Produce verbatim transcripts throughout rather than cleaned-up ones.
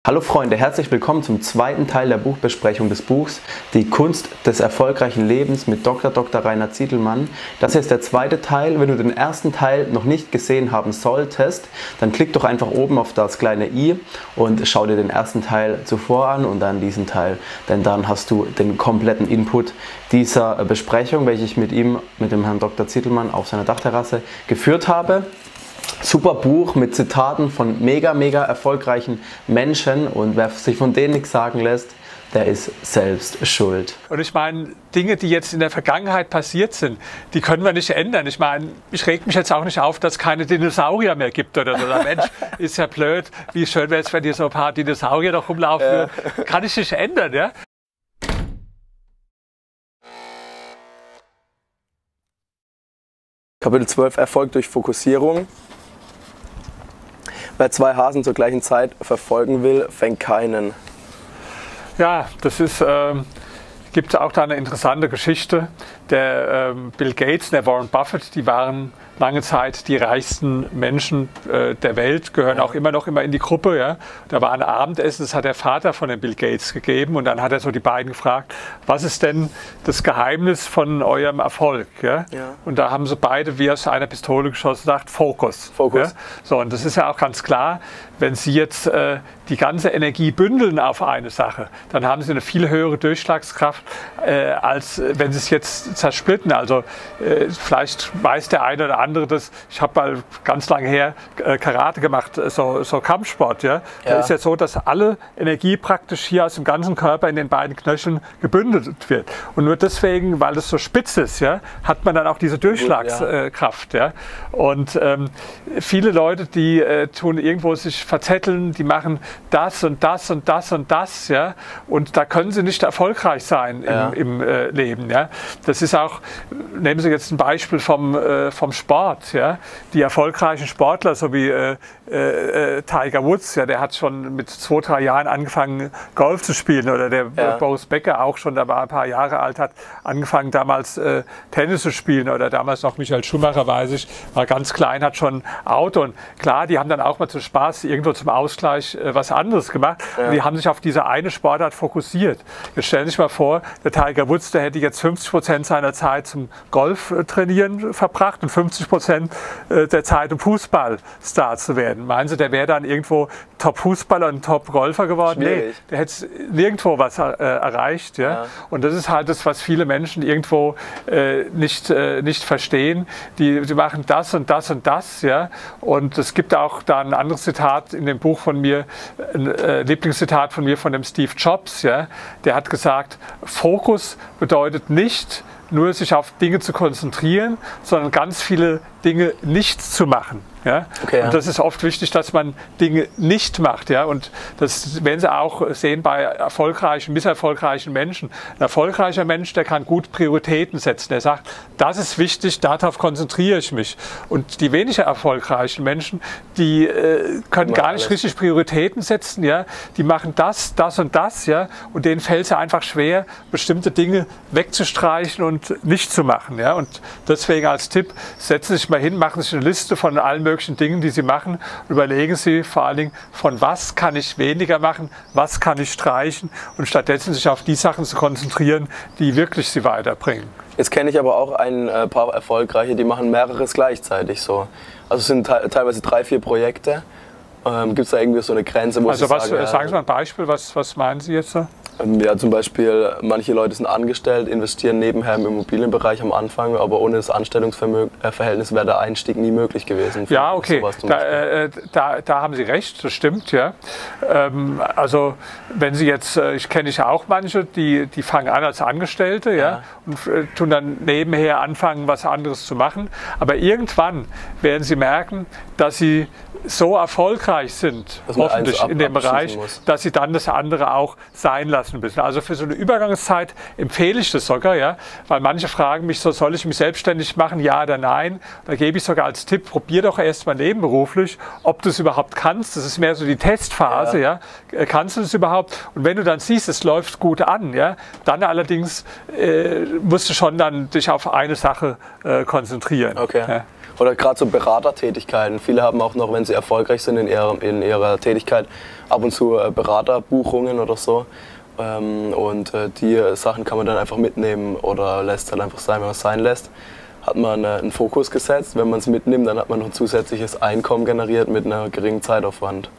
Hallo Freunde, herzlich willkommen zum zweiten Teil der Buchbesprechung des Buchs Die Kunst des erfolgreichen Lebens mit Doktor Doktor Rainer Zietelmann. Das hier ist der zweite Teil. Wenn du den ersten Teil noch nicht gesehen haben solltest, dann klick doch einfach oben auf das kleine i und schau dir den ersten Teil zuvor an und dann diesen Teil, denn dann hast du den kompletten Input dieser Besprechung, welche ich mit ihm, mit dem Herrn Doktor Zietelmann auf seiner Dachterrasse geführt habe. Super Buch mit Zitaten von mega, mega erfolgreichen Menschen, und wer sich von denen nichts sagen lässt, der ist selbst schuld. Und ich meine, Dinge, die jetzt in der Vergangenheit passiert sind, die können wir nicht ändern. Ich meine, ich reg mich jetzt auch nicht auf, dass es keine Dinosaurier mehr gibt oder so. Mensch, ist ja blöd. Wie schön wäre es, wenn hier so ein paar Dinosaurier noch rumlaufen ja. würden. Kann ich nicht ändern, ja? Kapitel zwölf, Erfolg durch Fokussierung. Wer zwei Hasen zur gleichen Zeit verfolgen will, fängt keinen. Ja, das ist, ähm, gibt auch da eine interessante Geschichte. Der ähm, Bill Gates und der Warren Buffett, die waren lange Zeit die reichsten Menschen äh, der Welt, gehören auch immer noch immer in die Gruppe. Ja. Da war ein Abendessen, das hat der Vater von dem Bill Gates gegeben, und dann hat er so die beiden gefragt, was ist denn das Geheimnis von eurem Erfolg? Ja? Ja. Und da haben sie beide wie aus einer Pistole geschossen gesagt, Fokus. Fokus. Ja? So, und das ist ja auch ganz klar, wenn Sie jetzt äh, die ganze Energie bündeln auf eine Sache, dann haben Sie eine viel höhere Durchschlagskraft, äh, als wenn Sie es jetzt zersplitten. Also äh, vielleicht weiß der eine oder andere das, ich habe mal ganz lange her äh, Karate gemacht, so, so Kampfsport. Ja? Ja. Da ist ja so, dass alle Energie praktisch hier aus dem ganzen Körper in den beiden Knöcheln gebündelt wird. Und nur deswegen, weil es so spitz ist, ja, hat man dann auch diese Durchschlagskraft. Ja. Ja? Und ähm, viele Leute, die äh, tun irgendwo sich verzetteln, die machen das und das und das und das, ja, und da können sie nicht erfolgreich sein im, ja. im äh, Leben. Ja. Das ist auch, nehmen Sie jetzt ein Beispiel vom, äh, vom Sport. Ja. Die erfolgreichen Sportler, so wie äh, äh, Tiger Woods, ja, der hat schon mit zwei, drei Jahren angefangen, Golf zu spielen, oder der ja. Boris Becker auch schon, da war ein paar Jahre alt, hat angefangen damals äh, Tennis zu spielen, oder damals noch Michael Schumacher, weiß ich, war ganz klein, hat schon Auto, und klar, die haben dann auch mal zum Spaß irgendwo zum Ausgleich äh, was anderes gemacht. Ja. Und die haben sich auf diese eine Sportart fokussiert. Jetzt stellen Sie sich mal vor, der Tiger Woods, der hätte jetzt fünfzig Prozent seiner Zeit zum Golf äh, trainieren verbracht und fünfzig Prozent äh, der Zeit, um Fußballstar zu werden. Meinen Sie, der wäre dann irgendwo Top-Fußballer und Top-Golfer geworden? Schwierig. Nee, der hätte nirgendwo was äh, erreicht. Ja? Ja. Und das ist halt das, was viele Menschen irgendwo äh, nicht, äh, nicht verstehen. Die, die machen das und das und das. Ja? Und es gibt auch da ein anderes Zitat in dem Buch von mir, ein äh, Lieblingszitat von mir, von dem Steve Jobs. Ja? Der hat gesagt, Fokus bedeutet nicht, nur sich auf Dinge zu konzentrieren, sondern ganz viele Dinge nicht zu machen. Ja? Okay, ja. Und das ist oft wichtig, dass man Dinge nicht macht. Ja? Und das werden Sie auch sehen bei erfolgreichen, misserfolgreichen Menschen. Ein erfolgreicher Mensch, der kann gut Prioritäten setzen. Der sagt, das ist wichtig, darauf konzentriere ich mich. Und die weniger erfolgreichen Menschen, die äh, können gar nicht richtig Prioritäten setzen. Ja? Die machen das, das und das. Ja? Und denen fällt es einfach schwer, bestimmte Dinge wegzustreichen und nicht zu machen. Ja? Und deswegen als Tipp, setzen Sie sich mal hin, machen Sie sich eine Liste von allen möglichen Dingen, die Sie machen, und überlegen Sie vor allen Dingen, von was kann ich weniger machen, was kann ich streichen, und stattdessen sich auf die Sachen zu konzentrieren, die wirklich Sie weiterbringen. Jetzt kenne ich aber auch ein äh, paar Erfolgreiche, die machen mehreres gleichzeitig so. Also es sind te teilweise drei, vier Projekte. Ähm, Gibt es da irgendwie so eine Grenze, wo Also Sie was, sagen, sagen Sie mal ein Beispiel, was, was meinen Sie jetzt so? Ja, zum Beispiel, manche Leute sind angestellt, investieren nebenher im Immobilienbereich am Anfang, aber ohne das Anstellungsverhältnis wäre der Einstieg nie möglich gewesen. Ja, okay, da, äh, da, da haben Sie recht, das stimmt. Ja. Ähm, also wenn Sie jetzt, äh, ich kenne ja auch manche, die, die fangen an als Angestellte, ja, ja, und äh, tun dann nebenher anfangen, was anderes zu machen. Aber irgendwann werden Sie merken, dass Sie so erfolgreich sind, hoffentlich in dem Bereich, muss. dass Sie dann das andere auch sein lassen müssen. Also für so eine Übergangszeit empfehle ich das sogar, ja, weil manche fragen mich so, soll ich mich selbstständig machen, ja oder nein? Da gebe ich sogar als Tipp, probier doch erst mal nebenberuflich, ob du es überhaupt kannst. Das ist mehr so die Testphase, ja. ja. Kannst du es überhaupt? Und wenn du dann siehst, es läuft gut an, ja, dann allerdings äh, musst du schon dann dich auf eine Sache äh, konzentrieren. Okay. Ja. Oder gerade so Beratertätigkeiten. Viele haben auch noch, wenn sie erfolgreich sind in ihrer, in ihrer Tätigkeit, ab und zu äh, Beraterbuchungen oder so. Ähm, und äh, die äh, Sachen kann man dann einfach mitnehmen oder lässt halt einfach sein, wenn man es sein lässt. Hat man äh, einen Fokus gesetzt. Wenn man es mitnimmt, dann hat man noch ein zusätzliches Einkommen generiert mit einer geringen Zeitaufwand.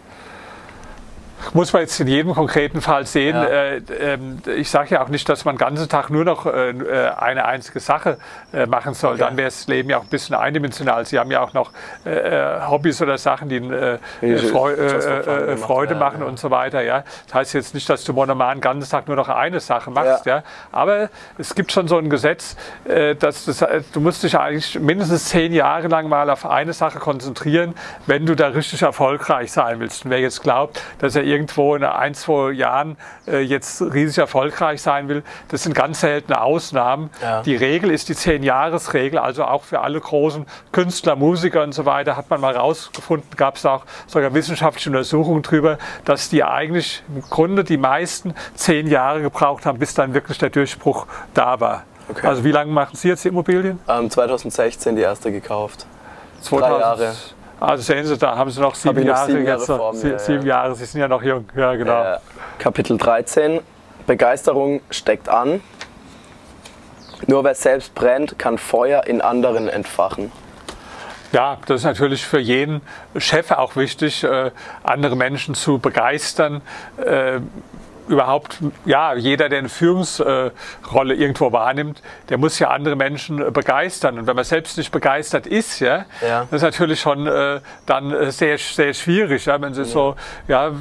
Muss man jetzt in jedem konkreten Fall sehen. Ja. Äh, äh, ich sage ja auch nicht, dass man den ganzen Tag nur noch äh, eine einzige Sache äh, machen soll. Okay. Dann wäre das Leben ja auch ein bisschen eindimensional. Sie haben ja auch noch äh, Hobbys oder Sachen, die äh, Freu äh, äh, Freude ja, machen ja. und so weiter. Ja? Das heißt jetzt nicht, dass du monoman den ganzen Tag nur noch eine Sache machst. Ja. Ja? Aber es gibt schon so ein Gesetz, äh, dass das, äh, du musst dich eigentlich mindestens zehn Jahre lang mal auf eine Sache konzentrieren, wenn du da richtig erfolgreich sein willst. Und wer jetzt glaubt, dass er irgendwo in ein, zwei Jahren äh, jetzt riesig erfolgreich sein will, das sind ganz seltene Ausnahmen. Ja. Die Regel ist die zehn-Jahres-Regel, also auch für alle großen Künstler, Musiker und so weiter, hat man mal rausgefunden, gab es auch sogar wissenschaftliche Untersuchungen drüber, dass die eigentlich im Grunde die meisten zehn Jahre gebraucht haben, bis dann wirklich der Durchbruch da war. Okay. Also wie lange machen Sie jetzt die Immobilien? Ähm, zweitausendsechzehn die erste gekauft. zweitausend Drei Jahre. Also sehen Sie, da haben Sie noch sieben Jahre, sieben Jahre jetzt. Vor mir, sieben ja. Jahre, Sie sind ja noch jung. Ja, genau. Äh, Kapitel dreizehn. Begeisterung steckt an. Nur wer selbst brennt, kann Feuer in anderen entfachen. Ja, das ist natürlich für jeden Chef auch wichtig, äh, andere Menschen zu begeistern. Äh, überhaupt, ja, jeder, der eine Führungsrolle irgendwo wahrnimmt, der muss ja andere Menschen begeistern. Und wenn man selbst nicht begeistert ist, ja, ja. das ist natürlich schon äh, dann sehr, sehr schwierig. Ja, wenn Sie ja. so, ja,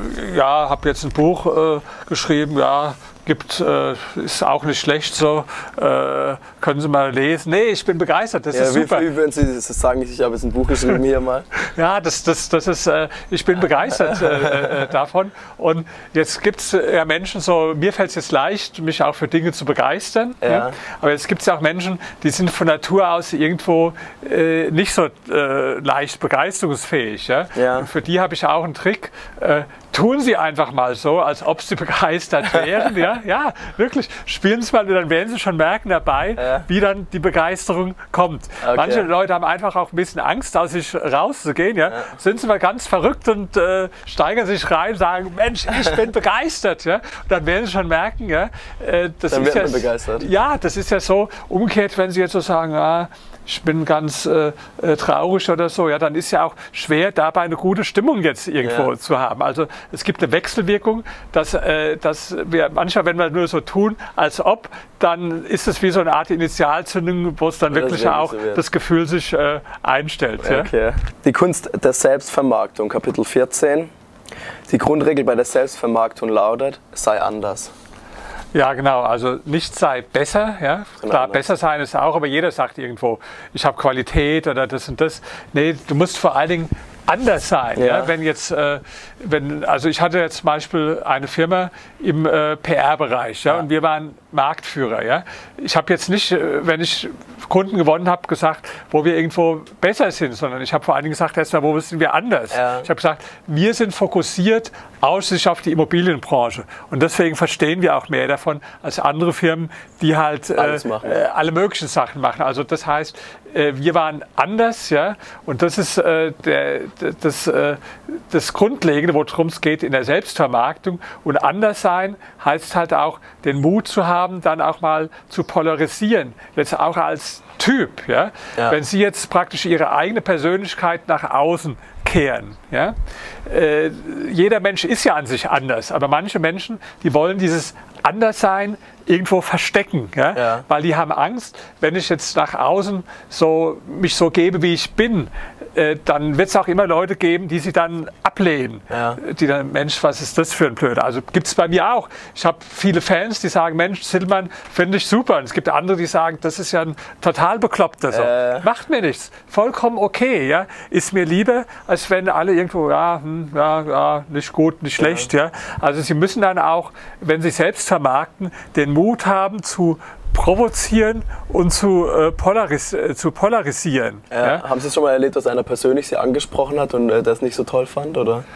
ja, habe jetzt ein Buch äh, geschrieben, ja, gibt, äh, ist auch nicht schlecht so, äh, können Sie mal lesen. Nee, ich bin begeistert, das ja, ist super. Wie würden Sie das sagen? Ich habe jetzt ein Buch geschrieben hier mal. Ja, das, das, das ist, äh, ich bin begeistert äh, äh, davon. Und jetzt gibt es ja Menschen so, mir fällt es jetzt leicht, mich auch für Dinge zu begeistern. Ja. Ja. Aber jetzt gibt es ja auch Menschen, die sind von Natur aus irgendwo äh, nicht so äh, leicht begeisterungsfähig. Ja? Ja. Und für die habe ich auch einen Trick. Äh, Tun Sie einfach mal so, als ob Sie begeistert wären. Ja, ja, wirklich. Spielen Sie mal, dann werden Sie schon merken dabei, ja. wie dann die Begeisterung kommt. Okay. Manche Leute haben einfach auch ein bisschen Angst, aus sich rauszugehen. Ja. Ja. Sind Sie mal ganz verrückt und äh, steigern sich rein, sagen, Mensch, ich bin begeistert. Ja. Und dann werden Sie schon merken, ja, äh, das dann ist wird ja, man begeistert. Ja, das ist ja so umgekehrt, wenn Sie jetzt so sagen, ah, ich bin ganz äh, traurig oder so, ja, dann ist ja auch schwer, dabei eine gute Stimmung jetzt irgendwo ja. zu haben. Also es gibt eine Wechselwirkung, dass, äh, dass wir manchmal, wenn wir nur so tun, als ob, dann ist es wie so eine Art Initialzündung, wo es dann ja, wirklich das auch so das Gefühl sich äh, einstellt. Ja. Okay. Die Kunst der Selbstvermarktung, Kapitel vierzehn. Die Grundregel bei der Selbstvermarktung lautet, sei anders. Ja, genau. Also nichts sei besser. Ja? Klar, besser sein ist auch, aber jeder sagt irgendwo, ich habe Qualität oder das und das. Nee, du musst vor allen Dingen anders sein. Ja. Ja? Wenn jetzt, äh, wenn, also ich hatte jetzt zum Beispiel eine Firma im äh, P R-Bereich, ja, ja, und wir waren Marktführer. Ja? Ich habe jetzt nicht, wenn ich Kunden gewonnen habe, gesagt, wo wir irgendwo besser sind, sondern ich habe vor allen Dingen gesagt, erstmal, wo sind wir anders? Ja. Ich habe gesagt, wir sind fokussiert ausschließlich auf die Immobilienbranche und deswegen verstehen wir auch mehr davon als andere Firmen, die halt äh, äh, alle möglichen Sachen machen. Also das heißt, äh, wir waren anders, ja, und das ist äh, der, das, äh, das Grundlegende, worum es geht in der Selbstvermarktung. Und anders sein heißt halt auch, den Mut zu haben, dann auch mal zu polarisieren, jetzt auch als Typ. Ja? Ja. Wenn Sie jetzt praktisch Ihre eigene Persönlichkeit nach außen kehren. Ja? Äh, jeder Mensch ist ja an sich anders, aber manche Menschen, die wollen dieses Anderssein irgendwo verstecken, ja? Ja. Weil die haben Angst, wenn ich jetzt nach außen so, mich so gebe, wie ich bin, äh, dann wird es auch immer Leute geben, die sie dann ablehnen. Ja. Die dann, Mensch, was ist das für ein Blöder? Also gibt es bei mir auch. Ich habe viele Fans, die sagen, Mensch, Zillmann, finde ich super. Und es gibt andere, die sagen, das ist ja ein total Bekloppter. So. Äh. Macht mir nichts. Vollkommen okay. Ja? Ist mir lieber, als wenn alle irgendwo, ja, hm, ja, ja, nicht gut, nicht schlecht. Ja. Ja? Also sie müssen dann auch, wenn sie selbst vermarkten, den Mut haben zu provozieren und zu, äh, polaris äh, zu polarisieren. Ja, ja? Haben Sie es schon mal erlebt, dass einer persönlich Sie angesprochen hat und äh, das nicht so toll fand? Oder?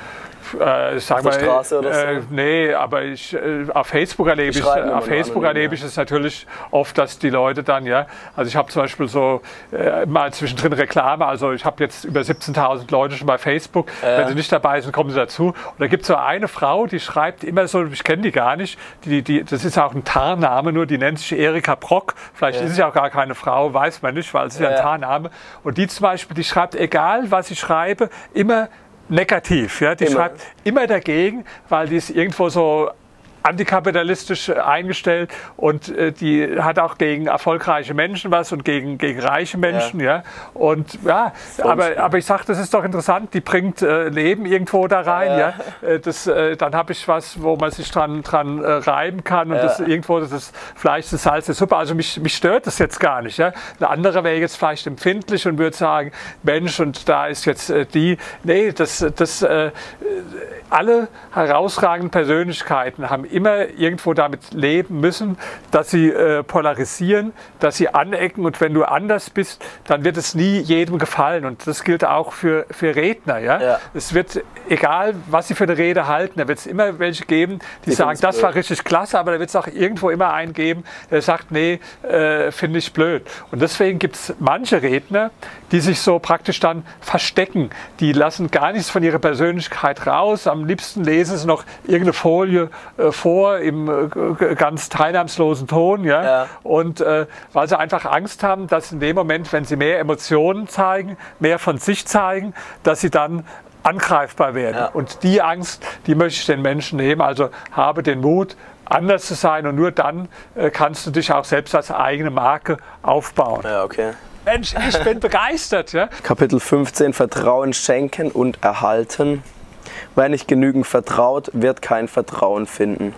Äh, ich sag auf der mal, Straße oder so? Äh, nee, aber ich, äh, auf Facebook erlebe ich, auf Facebook erlebe ich es natürlich oft, dass die Leute dann, ja, also ich habe zum Beispiel so äh, mal zwischendrin Reklame, also ich habe jetzt über siebzehntausend Leute schon bei Facebook, ja. Wenn sie nicht dabei sind, kommen sie dazu. Und da gibt es so eine Frau, die schreibt immer so, ich kenne die gar nicht, die, die, das ist auch ein Tarnname, nur die nennt sich Erika Brock, vielleicht ja. ist sie auch gar keine Frau, weiß man nicht, weil es ist ja ein Tarnname. Und die zum Beispiel, die schreibt, egal was ich schreibe, immer negativ. Ja? Die immer. schreibt immer dagegen, weil die ist irgendwo so antikapitalistisch eingestellt und äh, die hat auch gegen erfolgreiche Menschen was und gegen, gegen reiche Menschen. Ja. Ja. Und ja, aber, aber ich sage, das ist doch interessant, die bringt äh, Leben irgendwo da rein. Ja. Ja. Das, äh, dann habe ich was, wo man sich dran, dran äh, reiben kann und ja. das irgendwo das ist Fleisch, das Salz, das Suppe. Also mich, mich stört das jetzt gar nicht. Ja. Ein anderer wäre jetzt vielleicht empfindlich und würde sagen, Mensch, und da ist jetzt äh, die. Nee, das, das äh, alle herausragenden Persönlichkeiten haben immer irgendwo damit leben müssen, dass sie äh, polarisieren, dass sie anecken, und wenn du anders bist, dann wird es nie jedem gefallen, und das gilt auch für, für Redner. Ja? Ja. Es wird, egal was sie für eine Rede halten, da wird es immer welche geben, die, die sagen, das blöd. war richtig klasse, aber da wird es auch irgendwo immer einen geben, der sagt, nee, äh, finde ich blöd. Und deswegen gibt es manche Redner, die sich so praktisch dann verstecken, die lassen gar nichts von ihrer Persönlichkeit raus, am liebsten lesen sie noch irgendeine Folie äh, vor im äh, ganz teilnahmslosen Ton, ja? Ja. Und äh, weil sie einfach Angst haben, dass in dem Moment, wenn sie mehr Emotionen zeigen, mehr von sich zeigen, dass sie dann angreifbar werden. Ja. Und die Angst, die möchte ich den Menschen nehmen. Also habe den Mut, anders zu sein, und nur dann äh, kannst du dich auch selbst als eigene Marke aufbauen. Ja, okay. Mensch, ich bin begeistert. Ja? Kapitel fünfzehn, Vertrauen schenken und erhalten. Wer nicht genügend vertraut, wird kein Vertrauen finden.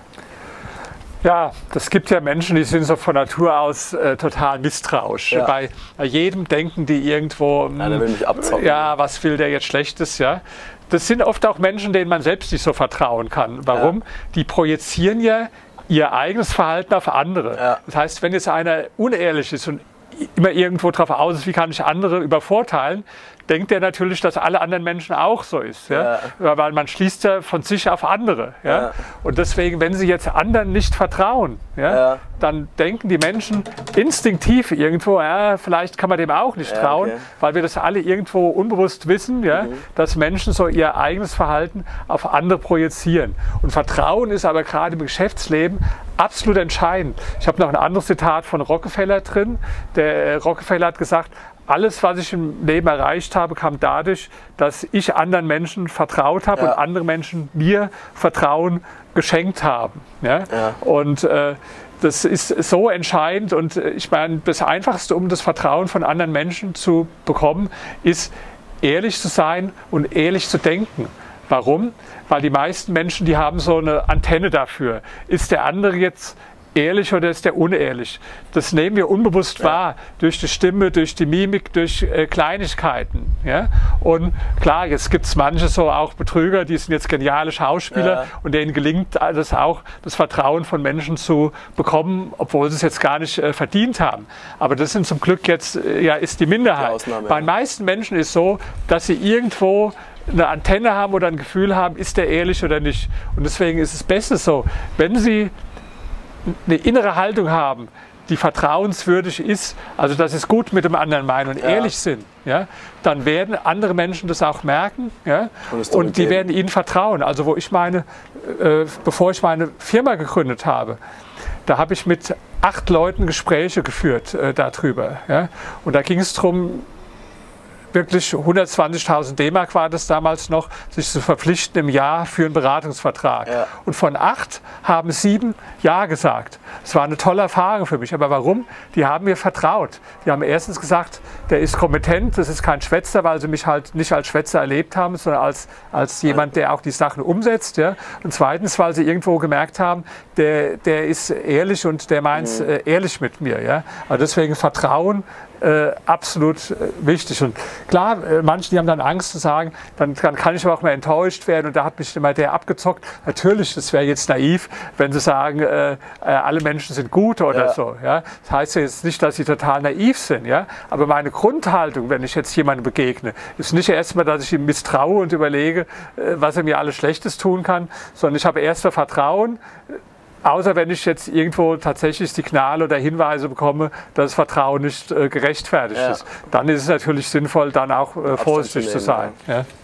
Ja, das gibt ja Menschen, die sind so von Natur aus äh, total misstrauisch. Ja. Bei, bei jedem denken die irgendwo, mh, ja, der will mich abzocken. Ja, was will der jetzt Schlechtes? Ja? Das sind oft auch Menschen, denen man selbst nicht so vertrauen kann. Warum? Ja. Die projizieren ja ihr eigenes Verhalten auf andere. Ja. Das heißt, wenn jetzt einer unehrlich ist und immer irgendwo drauf aus ist, wie kann ich andere übervorteilen, denkt er natürlich, dass alle anderen Menschen auch so ist. Ja? Ja. Weil man schließt ja von sich auf andere. Ja? Ja. Und deswegen, wenn sie jetzt anderen nicht vertrauen, ja, ja. dann denken die Menschen instinktiv irgendwo, ja, vielleicht kann man dem auch nicht ja, trauen, okay. weil wir das alle irgendwo unbewusst wissen, ja, mhm. dass Menschen so ihr eigenes Verhalten auf andere projizieren. Und Vertrauen ist aber gerade im Geschäftsleben absolut entscheidend. Ich habe noch ein anderes Zitat von Rockefeller drin. Der Rockefeller hat gesagt, alles, was ich im Leben erreicht habe, kam dadurch, dass ich anderen Menschen vertraut habe, ja. und andere Menschen mir Vertrauen geschenkt haben. Ja? Ja. Und äh, das ist so entscheidend, und ich meine, das Einfachste, um das Vertrauen von anderen Menschen zu bekommen, ist, ehrlich zu sein und ehrlich zu denken. Warum? Weil die meisten Menschen, die haben so eine Antenne dafür. Ist der andere jetzt ehrlich oder ist der unehrlich? Das nehmen wir unbewusst ja. wahr, durch die Stimme, durch die Mimik, durch äh, Kleinigkeiten. Ja? Und klar, jetzt gibt es manche so auch Betrüger, die sind jetzt geniale Schauspieler, ja. und denen gelingt das auch, das Vertrauen von Menschen zu bekommen, obwohl sie es jetzt gar nicht äh, verdient haben. Aber das sind zum Glück jetzt, äh, ja, ist die Minderheit. Die Ausnahme, Bei den ja. meisten Menschen ist so, dass sie irgendwo eine Antenne haben oder ein Gefühl haben, ist der ehrlich oder nicht. Und deswegen ist es Beste so, wenn sie eine innere Haltung haben, die vertrauenswürdig ist, also dass sie es gut mit dem anderen meinen und ja. ehrlich sind, ja, dann werden andere Menschen das auch merken, ja, und, und die werden ihnen vertrauen. Also wo ich meine, äh, bevor ich meine Firma gegründet habe, da habe ich mit acht Leuten Gespräche geführt äh, darüber. Ja, und da ging es darum, wirklich hundertzwanzigtausend D-Mark war das damals noch, sich zu verpflichten im Jahr für einen Beratungsvertrag. Ja. Und von acht haben sieben Ja gesagt. Das war eine tolle Erfahrung für mich. Aber warum? Die haben mir vertraut. Die haben erstens gesagt, der ist kompetent, das ist kein Schwätzer, weil sie mich halt nicht als Schwätzer erlebt haben, sondern als, als jemand, der auch die Sachen umsetzt. Ja. Und zweitens, weil sie irgendwo gemerkt haben, der, der ist ehrlich und der meint es mhm. äh, ehrlich mit mir. Ja. Also deswegen Vertrauen äh, absolut äh, wichtig. Und klar, äh, manche, die haben dann Angst zu sagen, dann, dann kann ich aber auch mal enttäuscht werden und da hat mich immer der abgezockt. Natürlich, das wäre jetzt naiv, wenn sie sagen, äh, äh, alle Menschen sind gut oder ja. so. Ja? Das heißt ja jetzt nicht, dass sie total naiv sind. Ja? Aber meine Grundhaltung, wenn ich jetzt jemandem begegne, ist nicht erstmal, dass ich ihm misstraue und überlege, äh, was er mir alles Schlechtes tun kann, sondern ich habe erst mal Vertrauen. Außer wenn ich jetzt irgendwo tatsächlich Signale oder Hinweise bekomme, dass das Vertrauen nicht äh, gerechtfertigt ja. ist. Dann ist es natürlich sinnvoll, dann auch äh, vorsichtig zu, nehmen, zu sein. Ja. Ja.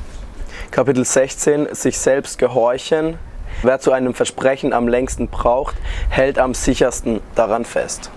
Kapitel sechzehn, sich selbst gehorchen. Wer zu einem Versprechen am längsten braucht, hält am sichersten daran fest.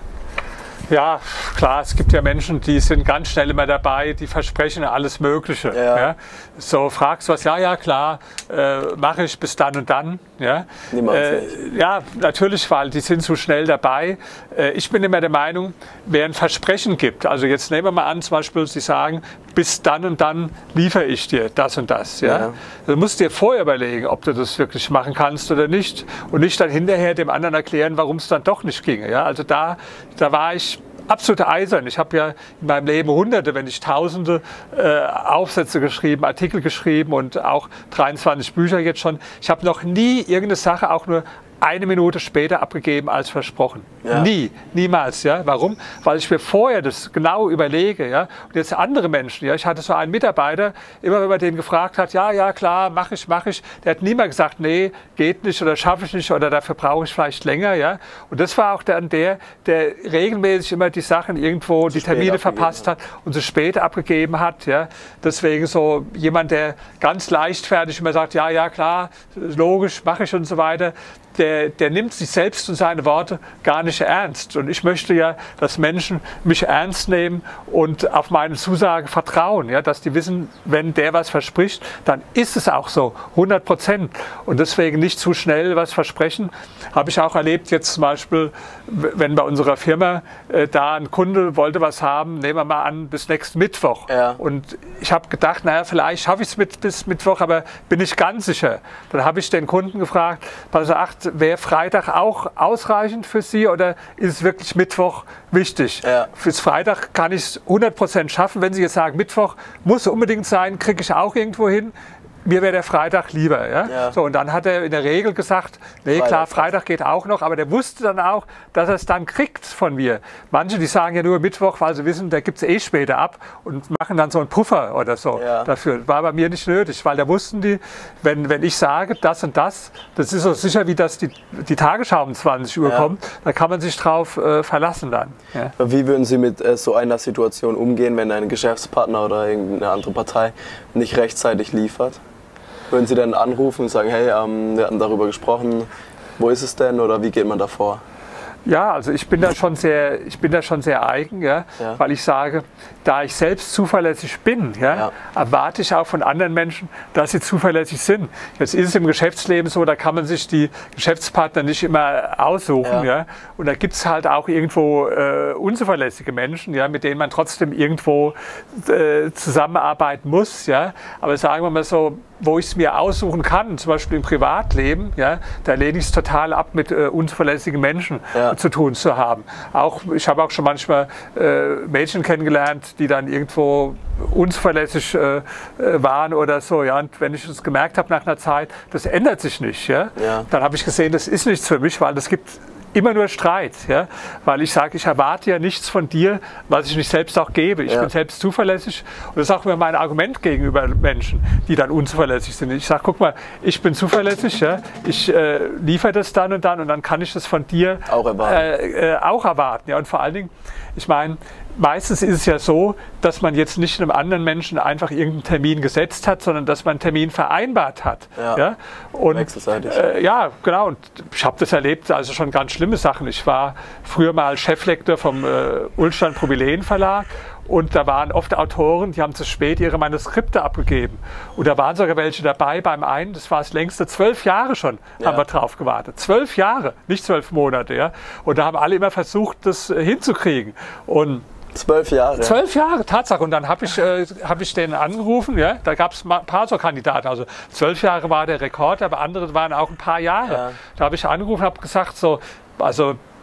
Ja, klar, es gibt ja Menschen, die sind ganz schnell immer dabei, die versprechen alles Mögliche. Ja. Ja. So fragst du was, ja, ja, klar, äh, mache ich bis dann und dann. Ja, äh, ja, natürlich, weil die sind so schnell dabei. Äh, ich bin immer der Meinung, wer ein Versprechen gibt, also jetzt nehmen wir mal an, zum Beispiel, Sie sagen, bis dann und dann liefere ich dir das und das. Ja? Ja. Du musst dir vorher überlegen, ob du das wirklich machen kannst oder nicht und nicht dann hinterher dem anderen erklären, warum es dann doch nicht ginge. Ja? Also da, da war ich absolut eisern. Ich habe ja in meinem Leben Hunderte, wenn nicht Tausende äh, Aufsätze geschrieben, Artikel geschrieben und auch dreiundzwanzig Bücher jetzt schon. Ich habe noch nie irgendeine Sache auch nur eine Minute später abgegeben als versprochen. Ja. Nie, niemals. Ja. Warum? Weil ich mir vorher das genau überlege. Ja. Und jetzt andere Menschen, ja. Ich hatte so einen Mitarbeiter, immer wenn man den gefragt hat, ja, ja, klar, mache ich, mache ich, der hat niemals gesagt, nee, geht nicht oder schaffe ich nicht oder dafür brauche ich vielleicht länger. Ja. Und das war auch dann der, der regelmäßig immer die Sachen irgendwo, die Termine verpasst hat und so spät abgegeben hat. Ja. Deswegen so jemand, der ganz leichtfertig immer sagt, ja, ja, klar, logisch, mache ich und so weiter. Der, der nimmt sich selbst und seine Worte gar nicht ernst. Und ich möchte ja, dass Menschen mich ernst nehmen und auf meine Zusage vertrauen. Ja, dass die wissen, wenn der was verspricht, dann ist es auch so, hundert Prozent. Und deswegen nicht zu schnell was versprechen. Habe ich auch erlebt, jetzt zum Beispiel, wenn bei unserer Firma äh, da ein Kunde wollte was haben, nehmen wir mal an, bis nächsten Mittwoch. Ja. Und ich habe gedacht, naja, vielleicht schaffe ich es mit, bis Mittwoch, aber bin ich ganz sicher. Dann habe ich den Kunden gefragt, pass auf, wäre Freitag auch ausreichend für Sie oder ist es wirklich Mittwoch wichtig? Ja. Fürs Freitag kann ich es hundert Prozent schaffen. Wenn Sie jetzt sagen, Mittwoch muss unbedingt sein, kriege ich auch irgendwo hin. Mir wäre der Freitag lieber. Ja? Ja. So, und dann hat er in der Regel gesagt, nee, Freitag, klar, Freitag geht auch noch, aber der wusste dann auch, dass er es dann kriegt von mir. Manche, die sagen ja nur Mittwoch, weil sie wissen, da gibt es eh später ab und machen dann so einen Puffer oder so ja. dafür. War bei mir nicht nötig, weil da wussten die, wenn, wenn ich sage, das und das, das ist so sicher, wie dass die, die Tagesschau um zwanzig Uhr ja. kommt, da kann man sich drauf äh, verlassen dann. Ja. Wie würden Sie mit äh, so einer Situation umgehen, wenn ein Geschäftspartner oder irgendeine andere Partei nicht rechtzeitig liefert? Würden Sie dann anrufen und sagen, hey, ähm, wir hatten darüber gesprochen, wo ist es denn oder wie geht man da vor? Ja, also ich bin da schon sehr, ich bin da schon sehr eigen, ja, ja. weil ich sage, da ich selbst zuverlässig bin, ja, ja. erwarte ich auch von anderen Menschen, dass sie zuverlässig sind. Jetzt ist es im Geschäftsleben so, da kann man sich die Geschäftspartner nicht immer aussuchen. Ja. Ja, und da gibt es halt auch irgendwo äh, unzuverlässige Menschen, ja, mit denen man trotzdem irgendwo äh, zusammenarbeiten muss. Ja. Aber sagen wir mal so, wo ich es mir aussuchen kann, zum Beispiel im Privatleben, ja, da lehne ich es total ab, mit äh, unzuverlässigen Menschen ja. zu tun zu haben. Auch, ich habe auch schon manchmal äh, Mädchen kennengelernt, die dann irgendwo unzuverlässig äh, waren oder so. Ja. Und wenn ich das gemerkt habe nach einer Zeit, das ändert sich nicht, ja, ja. dann habe ich gesehen, das ist nichts für mich, weil es gibt immer nur Streit, ja? Weil ich sage, ich erwarte ja nichts von dir, was ich nicht selbst auch gebe. Ich ja. bin selbst zuverlässig und das ist auch immer mein Argument gegenüber Menschen, die dann unzuverlässig sind. Ich sage, guck mal, ich bin zuverlässig, ja? Ich äh, liefere das dann und dann und dann kann ich das von dir auch erwarten. Äh, äh, auch erwarten. Ja? Und vor allen Dingen, ich meine, meistens ist es ja so, dass man jetzt nicht einem anderen Menschen einfach irgendeinen Termin gesetzt hat, sondern dass man einen Termin vereinbart hat. Ja, ja? Und, wechselseitig. Äh, ja, genau. Und ich habe das erlebt, also schon ganz schlimme Sachen. Ich war früher mal Cheflektor vom äh, Ullstein Probilen Verlag. Und da waren oft Autoren, die haben zu spät ihre Manuskripte abgegeben. Und da waren sogar welche dabei beim einen, das war das längste, zwölf Jahre schon, ja. haben wir drauf gewartet. Zwölf Jahre, nicht zwölf Monate. Ja? Und da haben alle immer versucht, das hinzukriegen. Und Zwölf Jahre. Zwölf Jahre, Tatsache. Und dann habe ich, äh, hab ich den angerufen, ja? Da gab es ein paar so Kandidaten. Also zwölf Jahre war der Rekord, aber andere waren auch ein paar Jahre. Ja. Da habe ich angerufen und habe gesagt, so, also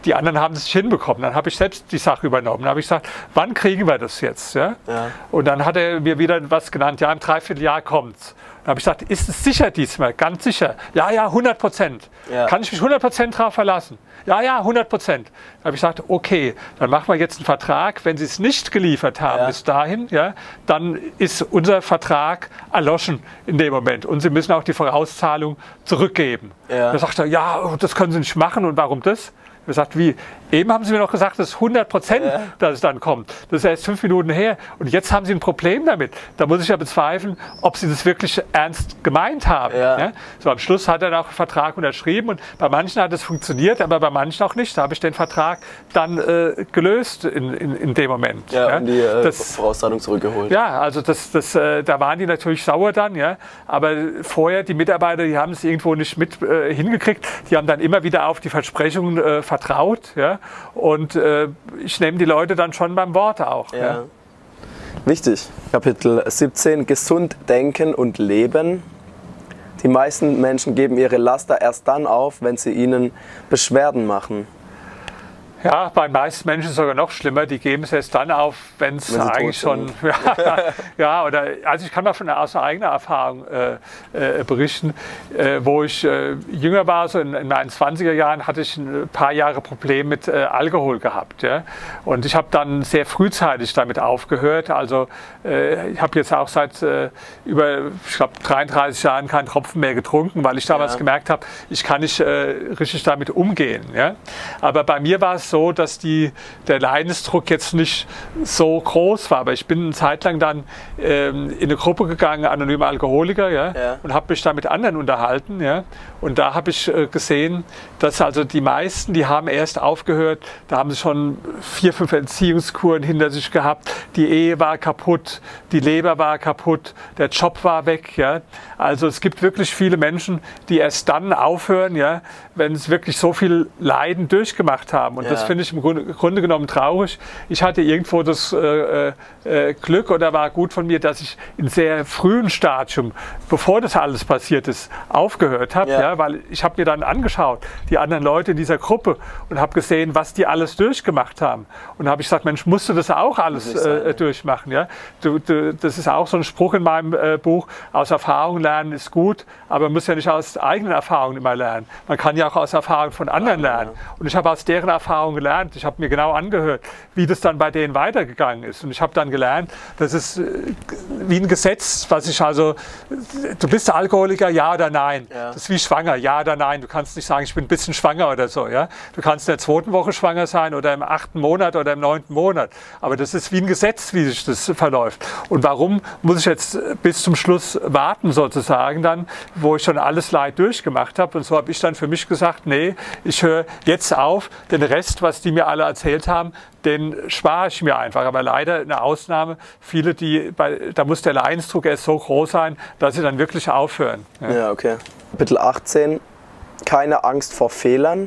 die anderen haben es nicht hinbekommen. Dann habe ich selbst die Sache übernommen. Dann habe ich gesagt, wann kriegen wir das jetzt? Ja? Ja. Und dann hat er mir wieder was genannt, ja, im Dreivierteljahr kommt's. Dann habe ich gesagt, ist es sicher diesmal? Ganz sicher. Ja, ja, hundert Prozent. Ja. Kann ich mich hundert Prozent drauf verlassen? Ja, ja, hundert Prozent. Dann habe ich gesagt, okay, dann machen wir jetzt einen Vertrag. Wenn Sie es nicht geliefert haben ja. bis dahin, ja, dann ist unser Vertrag erloschen in dem Moment. Und Sie müssen auch die Vorauszahlung zurückgeben. Ja. Dann sagt er, ja, das können Sie nicht machen. Und warum das? Er sagt, wie? Eben haben Sie mir noch gesagt, das ist hundert Prozent, ja. dass es dann kommt. Das ist erst fünf Minuten her. Und jetzt haben Sie ein Problem damit. Da muss ich ja bezweifeln, ob Sie das wirklich ernst gemeint haben. Ja. Ja? So, am Schluss hat er noch einen Vertrag unterschrieben. Und bei manchen hat es funktioniert, aber bei manchen auch nicht. Da habe ich den Vertrag dann äh, gelöst in, in, in dem Moment. Ja, ja? und die äh, das, Vorauszahlung zurückgeholt. Ja, also das, das, äh, da waren die natürlich sauer dann. Ja? Aber vorher, die Mitarbeiter, die haben es irgendwo nicht mit äh, hingekriegt. Die haben dann immer wieder auf die Versprechungen äh, vertraut. Ja? Und äh, ich nehme die Leute dann schon beim Wort auch. Ja. Ja? Wichtig. Kapitel siebzehn, gesund denken und leben. Die meisten Menschen geben ihre Laster erst dann auf, wenn sie ihnen Beschwerden machen. Ja, bei meisten Menschen sogar noch schlimmer. Die geben es erst dann auf, wenn es eigentlich schon... Ja, ja, oder also ich kann mal von aus eigener Erfahrung äh, äh, berichten. Äh, wo ich äh, jünger war, so in, in meinen zwanziger Jahren, hatte ich ein paar Jahre Probleme mit äh, Alkohol gehabt. Ja? Und ich habe dann sehr frühzeitig damit aufgehört. Also äh, ich habe jetzt auch seit äh, über, ich glaube, dreiunddreißig Jahren keinen Tropfen mehr getrunken, weil ich damals ja. gemerkt habe, ich kann nicht äh, richtig damit umgehen. Ja? Aber bei mir war es so, dass die, der Leidensdruck jetzt nicht so groß war. Aber ich bin eine Zeit lang dann ähm, in eine Gruppe gegangen, anonyme Alkoholiker, ja, ja. und habe mich da mit anderen unterhalten. Ja. Und da habe ich äh, gesehen, dass also die meisten, die haben erst aufgehört, da haben sie schon vier, fünf Entziehungskuren hinter sich gehabt. Die Ehe war kaputt, die Leber war kaputt, der Job war weg. Ja. Also es gibt wirklich viele Menschen, die erst dann aufhören, ja, wenn sie wirklich so viel Leiden durchgemacht haben. Und ja. das finde ich im Grunde, Grunde genommen traurig. Ich hatte irgendwo das äh, äh, Glück oder war gut von mir, dass ich in sehr frühen Stadium, bevor das alles passiert ist, aufgehört habe. Ja. Ja, weil ich habe mir dann angeschaut, die anderen Leute in dieser Gruppe, und habe gesehen, was die alles durchgemacht haben. Und habe ich gesagt, Mensch, musst du das auch alles äh, durchmachen? Ja? Du, du, das ist auch so ein Spruch in meinem äh, Buch, aus Erfahrung lernen ist gut, aber man muss ja nicht aus eigenen Erfahrungen immer lernen. Man kann ja auch aus Erfahrungen von anderen lernen. Und ich habe aus deren Erfahrung gelernt. Ich habe mir genau angehört, wie das dann bei denen weitergegangen ist. Und ich habe dann gelernt, das ist wie ein Gesetz, was ich also, du bist Alkoholiker, ja oder nein. Ja. Das ist wie schwanger, ja oder nein. Du kannst nicht sagen, ich bin ein bisschen schwanger oder so. Ja? Du kannst in der zweiten Woche schwanger sein oder im achten Monat oder im neunten Monat. Aber das ist wie ein Gesetz, wie sich das verläuft. Und warum muss ich jetzt bis zum Schluss warten sozusagen dann, wo ich schon alles Leid durchgemacht habe? Und so habe ich dann für mich gesagt, nee, ich höre jetzt auf, den Rest, was die mir alle erzählt haben, den spare ich mir einfach. Aber leider eine Ausnahme, viele, die, bei, da muss der Leidensdruck erst so groß sein, dass sie dann wirklich aufhören. Ja, ja, okay. Kapitel achtzehn, keine Angst vor Fehlern.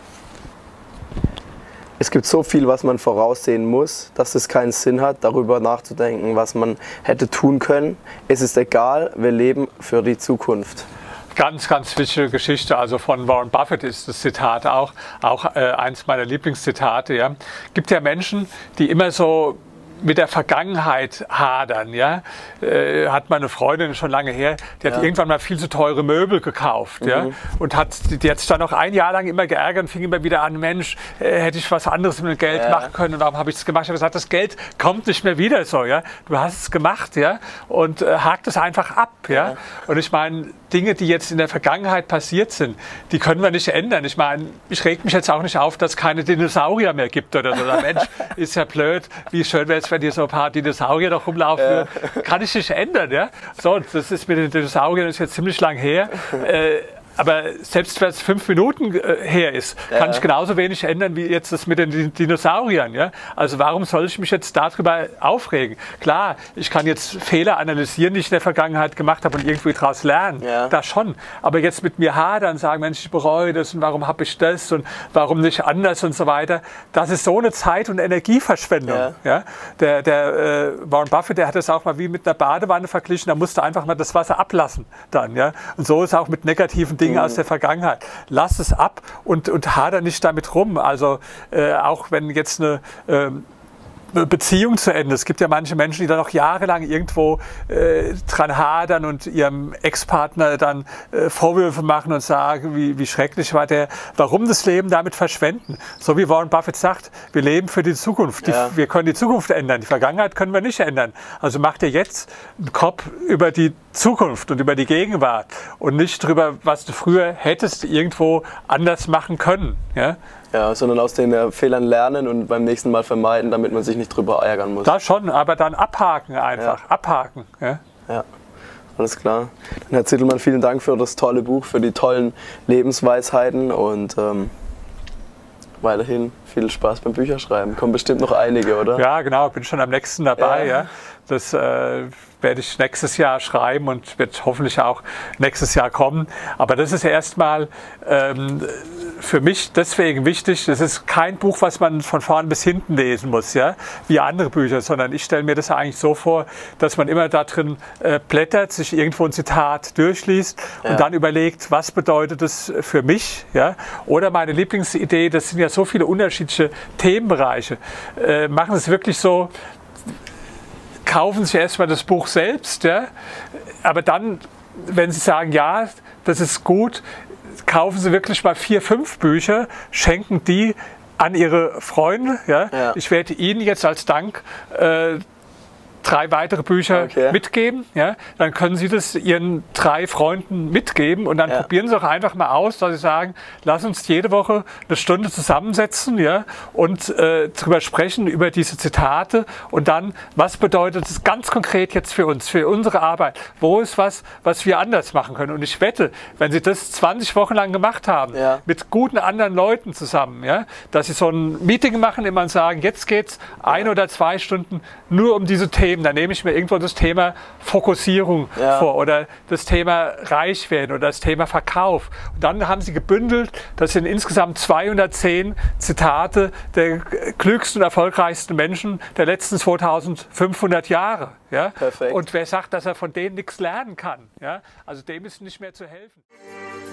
Es gibt so viel, was man voraussehen muss, dass es keinen Sinn hat, darüber nachzudenken, was man hätte tun können. Es ist egal, wir leben für die Zukunft. Ganz, ganz wichtige Geschichte. Also von Warren Buffett ist das Zitat auch, auch äh, eins meiner Lieblingszitate. Ja. Gibt ja Menschen, die immer so mit der Vergangenheit hadern. Ja? Äh, hat meine Freundin schon lange her, die hat ja. irgendwann mal viel zu teure Möbel gekauft. Mhm. Ja? Und hat, die hat sich dann noch ein Jahr lang immer geärgert und fing immer wieder an, Mensch, äh, hätte ich was anderes mit dem Geld ja. machen können und warum habe ich es gemacht? Ich habe gesagt, das Geld kommt nicht mehr wieder so. Ja? Du hast es gemacht, ja? Und äh, hakt es einfach ab. Ja? Ja. Und ich meine, Dinge, die jetzt in der Vergangenheit passiert sind, die können wir nicht ändern. Ich meine, ich reg mich jetzt auch nicht auf, dass es keine Dinosaurier mehr gibt oder so. Mensch, ist ja blöd, wie schön wäre es, wenn hier so ein paar Dinosaurier noch rumlaufen würden. Ja. Kann ich nicht ändern. Ja? So, das ist mit den Dinosauriern ist jetzt ziemlich lang her. Äh, Aber selbst wenn es fünf Minuten äh, her ist, kann ja. ich genauso wenig ändern wie jetzt das mit den Dinosauriern. Ja? Also warum soll ich mich jetzt darüber aufregen? Klar, ich kann jetzt Fehler analysieren, die ich in der Vergangenheit gemacht habe und irgendwie daraus lernen. Ja. Das schon. Aber jetzt mit mir hadern, sagen, Mensch, ich bereue das und warum habe ich das und warum nicht anders und so weiter. Das ist so eine Zeit- und Energieverschwendung. Ja. Ja? Der, der äh, Warren Buffett, der hat das auch mal wie mit einer Badewanne verglichen. Da musste einfach mal das Wasser ablassen dann. Ja? Und so ist auch mit negativen Dingen Dinge Mhm. aus der Vergangenheit. Lass es ab und, und hader nicht damit rum. Also äh, auch wenn jetzt eine ähm, Beziehung zu Ende. Es gibt ja manche Menschen, die dann noch jahrelang irgendwo äh, dran hadern und ihrem Ex-Partner dann äh, Vorwürfe machen und sagen, wie, wie schrecklich war der. Warum das Leben damit verschwenden? So wie Warren Buffett sagt, wir leben für die Zukunft. Die, Ja. Wir können die Zukunft ändern. Die Vergangenheit können wir nicht ändern. Also mach dir jetzt einen Kopf über die Zukunft und über die Gegenwart und nicht darüber, was du früher hättest irgendwo anders machen können. Ja? Ja, sondern aus den äh, Fehlern lernen und beim nächsten Mal vermeiden, damit man sich nicht drüber ärgern muss. Das schon, aber dann abhaken einfach, Ja. abhaken. Ja? Ja, alles klar. Dann Herr Zittelmann, vielen Dank für das tolle Buch, für die tollen Lebensweisheiten und ähm, weiterhin viel Spaß beim Bücherschreiben. Kommen bestimmt noch einige, oder? Ja, genau, bin schon am nächsten dabei. Ja. Ja. Das äh, werde ich nächstes Jahr schreiben und wird hoffentlich auch nächstes Jahr kommen. Aber das ist erstmal ähm, für mich deswegen wichtig. Das ist kein Buch, was man von vorn bis hinten lesen muss, ja, wie andere Bücher, sondern ich stelle mir das eigentlich so vor, dass man immer da drin äh, blättert, sich irgendwo ein Zitat durchliest Ja. und dann überlegt, was bedeutet das für mich, ja? Oder meine Lieblingsidee, das sind ja so viele unterschiedliche Themenbereiche. Äh, machen Sie es wirklich so, kaufen sich erstmal das Buch selbst, ja? Aber dann, wenn Sie sagen, ja, das ist gut, kaufen Sie wirklich mal vier, fünf Bücher, schenken die an Ihre Freunde. Ja? Ja. Ich werde Ihnen jetzt als Dank äh, drei weitere Bücher Okay. mitgeben. Ja? Dann können Sie das Ihren drei Freunden mitgeben und dann Ja. probieren Sie doch einfach mal aus, dass Sie sagen, lass uns jede Woche eine Stunde zusammensetzen, ja? Und äh, drüber sprechen, über diese Zitate und dann, was bedeutet es ganz konkret jetzt für uns, für unsere Arbeit? Wo ist was, was wir anders machen können? Und ich wette, wenn Sie das zwanzig Wochen lang gemacht haben, Ja. mit guten anderen Leuten zusammen, ja? Dass Sie so ein Meeting machen, immer sagen, jetzt geht's ein oder zwei Stunden nur um diese Themen. Da nehme ich mir irgendwo das Thema Fokussierung Ja. vor oder das Thema Reich werden oder das Thema Verkauf. Und dann haben sie gebündelt, das sind insgesamt zweihundertzehn Zitate der klügsten und erfolgreichsten Menschen der letzten zweitausendfünfhundert Jahre. Ja? Perfekt. Und wer sagt, dass er von denen nichts lernen kann, ja? Also dem ist nicht mehr zu helfen.